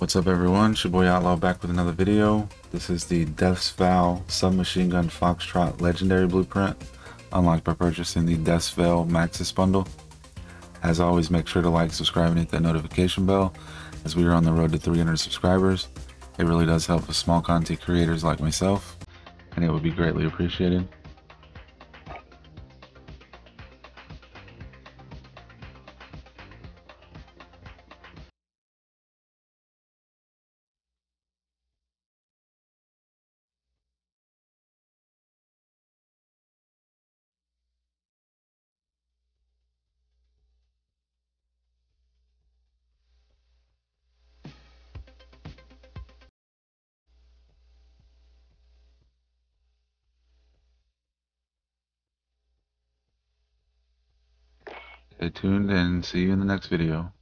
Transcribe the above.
What's up everyone, it's your boy Outlaw back with another video. This is the Death's Vow Submachine Gun Foxtrot Legendary Blueprint, unlocked by purchasing the Death's Veil Maxis bundle. As always, make sure to like, subscribe, and hit that notification bell as we are on the road to 300 subscribers. It really does help with small content creators like myself, and it would be greatly appreciated. Stay tuned and see you in the next video.